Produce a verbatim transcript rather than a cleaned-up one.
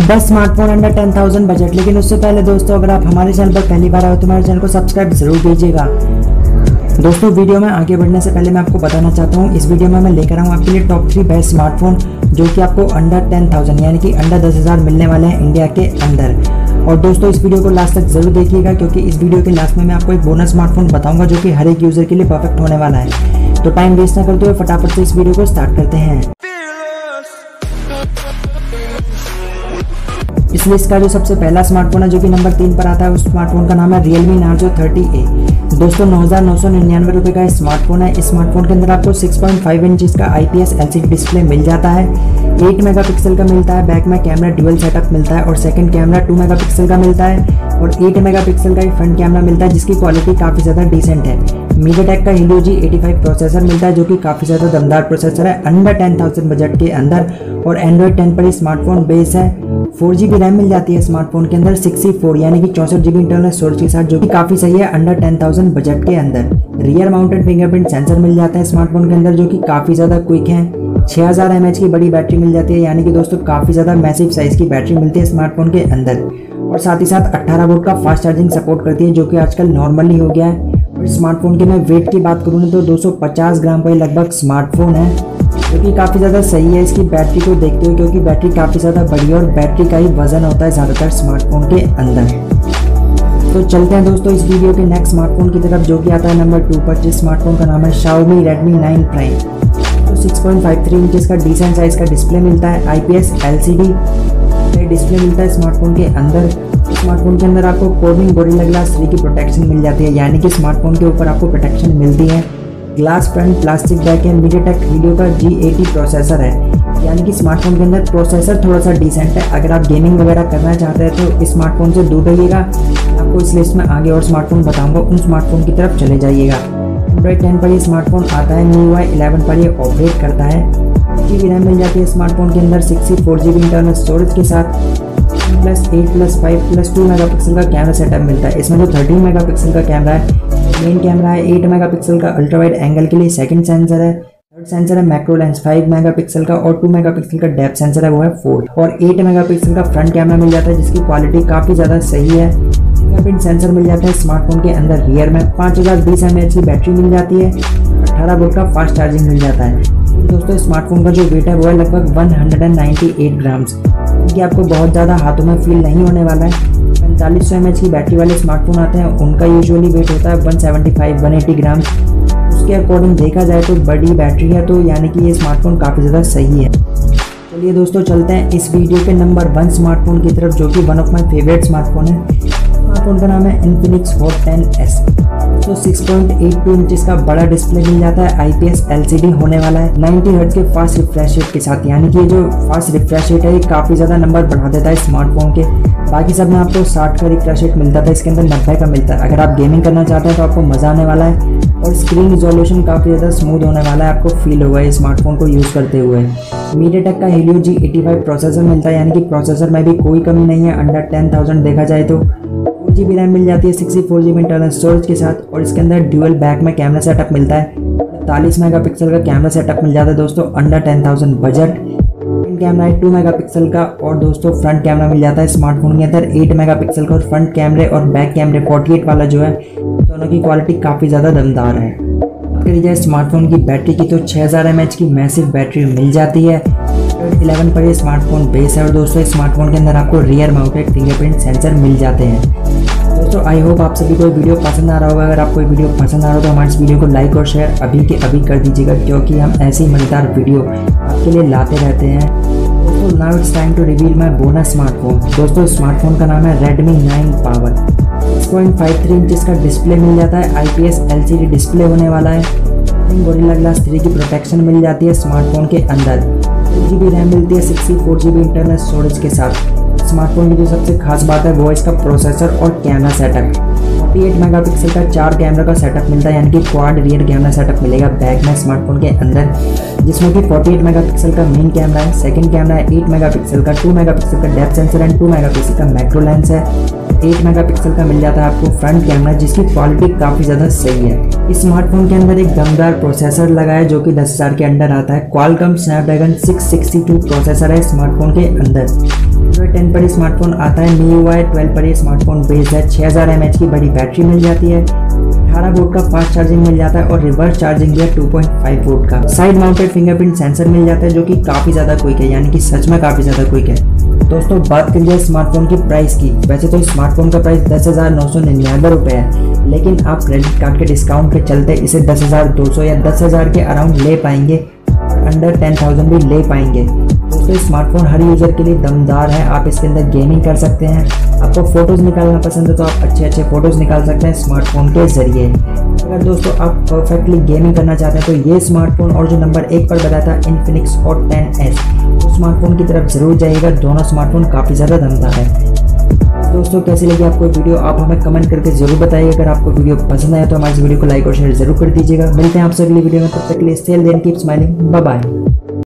बस smartphone under ten thousand budget. लेकिन उससे पहले दोस्तों, अगर आप हमारे चैनल पर पहली बार आए तो हमारे चैनल को सब्सक्राइब जरूर कीजिएगा। दोस्तों, वीडियो में आगे बढ़ने से पहले मैं आपको बताना चाहता हूँ, इस वीडियो में मैं लेकर आऊँ आपके लिए टॉप थ्री बेस्ट स्मार्टफोन जो कि आपको अंडर टेन थाउजेंड यानी कि अंडर दस हज़ार मिलने वाले हैं इंडिया के अंदर। और दोस्तों, इस वीडियो को लास्ट तक जरूर देखिएगा, क्योंकि इस वीडियो के लास्ट में मैं आपको एक बोनस स्मार्टफोन बताऊंगा जो कि हर एक यूजर के लिए परफेक्ट होने वाला है। तो टाइम वेस्ट न करते हुए फटाफट से इस वीडियो को स्टार्ट करते हैं। इस लिस्ट का जो सबसे पहला स्मार्टफोन है जो कि नंबर तीन पर आता है, उस स्मार्टफोन का नाम है रियलमी नार्जो थर्टी ए। दोस्तों, नौ हज़ार नौ सौ निन्यानवे रुपये का स्मार्टफोन है। इस स्मार्टफोन के अंदर आपको सिक्स पॉइंट फाइव इंच का आईपीएस एलसीडी डिस्प्ले मिल जाता है। एट मेगापिक्सल का मिलता है। बैक में कैमरा ड्यूअल सेटअप मिलता है और सेकंड कैमरा टू मेगापिक्सल का मिलता है और एट मेगापिक्सल का फ्रंट कैमरा मिलता है, जिसकी क्वालिटी काफ़ी ज़्यादा डिसेंट है। मीडियाटेक का Helio G eighty five processor मिलता है, जो कि काफ़ी ज़्यादा दमदार प्रोसेसर है अंडर टेन थाउजेंड बजट के अंदर। और एंड्रॉइड टेन पर स्मार्टफोन बेस है। फोर जी बी रैम मिल जाती है स्मार्टफोन के अंदर, सिक्सटी फोर यानी कि चौंसठ जी बी इंटरनल स्टोरेज के साथ, जो कि काफ़ी सही है अंडर टेन थाउजेंड बजट के अंदर। रियर माउंटेड फिंगरप्रिंट सेंसर मिल जाता है स्मार्टफोन के अंदर, जो कि काफ़ी ज़्यादा क्विक है। छह हज़ार एम एच की बड़ी बैटरी मिल जाती है, यानी कि दोस्तों काफ़ी ज़्यादा मैसिव साइज़ की बैटरी मिलती है स्मार्टफोन के अंदर। और साथ ही साथ अट्ठारह वोल्ट का फास्ट चार्जिंग सपोर्ट करती है, जो कि आजकल नॉर्मली हो गया है। और स्मार्टफोन के मैं वेट की बात करूँ तो दो सौ पचास ग्राम का लगभग स्मार्टफोन है, जो कि काफ़ी ज़्यादा सही है इसकी बैटरी को देखते हुए, क्योंकि बैटरी काफ़ी ज़्यादा बड़ी है और बैटरी का ही वजन होता है ज़्यादातर स्मार्टफोन के अंदर। तो चलते हैं दोस्तों इस वीडियो के नेक्स्ट स्मार्टफोन की तरफ, जो कि आता है नंबर टू पर, जिस स्मार्टफोन का नाम है Xiaomi Redmi नाइन प्राइम। तो six point five three inch का डिसेंट साइज का डिस्प्ले मिलता है। आईपीएस एलसीडी डिस्प्ले मिलता है स्मार्टफोन के अंदर। स्मार्टफोन के अंदर आपको कोर्निंग गोरिल्ला ग्लास थ्री की प्रोटेक्शन मिल जाती है, यानी कि स्मार्टफोन के ऊपर आपको प्रोटेक्शन मिलती है। Glass front, plastic back and MediaTek Helio का जी एटी प्रोसेसर है, यानी कि स्मार्टफोन के अंदर प्रोसेसर थोड़ा सा डिसेंट है। अगर आप गेमिंग वगैरह करना चाहते हैं तो इस स्मार्टफोन से दूर रहिएगा। आपको इस लिस्ट में आगे और स्मार्टफोन बताऊंगा, उन स्मार्टफोन की तरफ चले जाइएगा। एंड्रॉइड टेन पर ये स्मार्टफोन आता है, न्यू आई इलेवन पर ये ऑपरेट करता है। जी बी रैम मिल जाती है स्मार्टफोन के अंदर, sixty four G B internal storage के साथ। Plus eight plus five plus two mega pixel का कैमरा सेटअप मिलता है। इसमें जो थर्टीन मेगा पिक्सल का कैमरा है मेन कैमरा है, एट मेगा पिक्सल का अल्ट्रा वाइड एंगल के लिए सेकंड सेंसर है। थर्ड सेंसर है macro lens five mega pixel का और टू मेगा पिक्सल का डेप्थ सेंसर है वो है फोर। और एट मेगा पिक्सल का फ्रंट कैमरा मिल जाता है, जिसकी क्वालिटी काफ़ी ज़्यादा सही है। फिंगरप्रिंट सेंसर मिल जाता है स्मार्टफोन के अंदर। रियर में पाँच हज़ार बीस एम एच की बैटरी मिल जाती है। अट्ठारह वोल्ट का फास्ट चार्जिंग मिल जाता है। दोस्तों, स्मार्टफोन का जो वेट है वो है लगभग one hundred ninety eight grams, क्योंकि आपको बहुत ज़्यादा हाथों में फील नहीं होने वाला है। पैंतालीस सौ एम एच की बैटरी वाले स्मार्टफोन आते हैं, उनका यूजुअली वेट होता है one seventy five one eighty gram. उसके अकॉर्डिंग देखा जाए तो बड़ी बैटरी है, तो यानी कि ये स्मार्टफोन काफ़ी ज़्यादा सही है। चलिए दोस्तों, चलते हैं इस वीडियो के नंबर वन स्मार्टफोन की तरफ, जो कि one of my favourite smartphone है। स्मार्टफोन का नाम है इन्फिनिक्स हॉट टेन एस। तो six point eight two inch का बड़ा डिस्प्ले मिल जाता है। आईपीएस एलसीडी होने वाला है, नाइंटी हर्ट्ज के फास्ट रिफ्रेश रेट के साथ, यानी कि जो फास्ट रिफ्रेश रेट है ये काफ़ी ज़्यादा नंबर बढ़ा देता है स्मार्टफोन के। बाकी सब में आपको साठ का रिफ्रेश रेट मिलता था, इसके अंदर नब्बे का मिलता है। अगर आप गेमिंग करना चाहते हैं तो आपको मज़ा आने वाला है और स्क्रीन रिजोल्यूशन काफ़ी ज़्यादा स्मूथ होने वाला है, आपको फील होगा इस स्मार्टफोन को यूज़ करते हुए। मीडियाटेक का Helio G eighty five processor मिलता है, यानी कि प्रोसेसर में भी कोई कमी नहीं है अंडर टेन थाउजेंड देखा जाए तो। फोर जी बी रैम मिल जाती है sixty four G B internal storage के साथ। और इसके अंदर ड्यूअल बैक में कैमरा सेटअप मिलता है। पैंतालीस मेगा पिक्सल का कैमरा सेटअप मिल जाता है दोस्तों under ten thousand budget. Front camera है टू मेगा पिक्सल का और दोस्तों फ्रंट कैमरा मिल जाता है स्मार्टफोन के अंदर एट मेगा पिक्सल का। और फ्रंट कैमरे और बैक कैमरे फोर्टी एट वाला जो है, दोनों की क्वालिटी काफ़ी ज़्यादा दमदार है। बात करी जाए स्मार्टफोन की बैटरी की तो छह हज़ार एम एच की मैसिव बैटरी मिल जाती है। एंड्रॉइड इलेवन पर ये स्मार्टफोन बेस है। और दोस्तों, इस स्मार्टफोन के अंदर आपको रियर माउंटेड फिंगरप्रिंट सेंसर मिल जाते हैं। दोस्तों, आई होप आप सभी को वीडियो पसंद आ रहा होगा। अगर आपको वीडियो पसंद आ रहा हो तो हमारे इस वीडियो को लाइक और शेयर अभी के अभी कर दीजिएगा, क्योंकि हम ऐसी मज़ेदार वीडियो आपके लिए लाते रहते हैं। दोस्तों, now it's time to reveal my bonus smartphone. दोस्तों, स्मार्टफोन का नाम है Redmi nine power. Six point five three inch का डिस्प्ले मिल जाता है। आईपीएस एलसीडी डिस्प्ले होने वाला है। गोरिल्ला ग्लास थ्री की प्रोटेक्शन मिल जाती है स्मार्टफोन के अंदर। टू जी बी रैम मिलती है, sixty four G B internal storage के साथ। स्मार्टफोन की जो सबसे खास बात है वो इसका प्रोसेसर और camera setup. Forty eight megapixel का चार कैमरा का सेटअप मिलता है, यानी कि क्वाड रियर कैमरा सेटअप मिलेगा बैक में स्मार्टफोन के अंदर, जिसमें कि फोर्टी एट मेगापिक्सल का मेन कैमरा है। सेकंड कैमरा है एट मेगापिक्सल का, टू मेगापिक्सल का depth sensor and two megapixel का मैक्रो लेंस है। एट मेगापिक्सल का मिल जाता है आपको फ्रंट कैमरा, जिसकी क्वालिटी काफ़ी ज़्यादा सही है। इस स्मार्टफोन के अंदर एक दमदार प्रोसेसर लगा है जो कि दस हज़ार के अंदर आता है। Qualcomm Snapdragon six sixty two processor है स्मार्टफोन के अंदर। एंड्रॉइड टेन पर स्मार्टफोन आता है, M I U I twelve पर स्मार्टफोन बेस्ड है। छह हज़ार एम एच की बड़ी बैटरी मिल जाती है, अठारह वोल्ट का फास्ट चार्जिंग मिल जाता है और रिवर्स चार्जिंग भी है टू पॉइंट फाइव वोल्ट का। साइड माउंटेड फिंगरप्रिंट सेंसर मिल जाता है जो कि काफ़ी ज़्यादा क्विक है, यानी कि सच में काफ़ी ज़्यादा क्विक है। दोस्तों बात करिए स्मार्टफोन की प्राइस की। वैसे तो स्मार्टफोन का प्राइस दस हज़ार नौ सौ निन्यानवे रुपये है, लेकिन आप क्रेडिट कार्ड के डिस्काउंट के चलते इसे दस हज़ार दो सौ या दस हज़ार के अराउंड ले पाएंगे, अंडर टेन थाउजेंड भी ले पाएंगे। दोस्तों स्मार्टफोन हर यूज़र के लिए दमदार है। आप इसके अंदर गेमिंग कर सकते हैं, आपको फ़ोटोज़ निकालना पसंद है तो आप अच्छे अच्छे फ़ोटोज़ निकाल सकते हैं स्मार्टफोन के ज़रिए। अगर दोस्तों आप परफेक्टली गेमिंग करना चाहते हैं तो ये स्मार्टफोन और जो नंबर एक पर बताया था इन्फिनिक्स हॉट टेन एस, उस स्मार्टफोन की तरफ ज़रूर जाइएगा। दोनों स्मार्टफोन काफ़ी ज़्यादा दमदार है। दोस्तों कैसी लगी आपको वीडियो, आप हमें कमेंट करके जरूर बताइए। अगर आपको वीडियो पसंद आए तो हमारे वीडियो को लाइक और शेयर जरूर कर दीजिएगा। मिलते हैं आपसे अगली वीडियो में, तब तक के लिए stay healthy and keep smiling. Bye bye.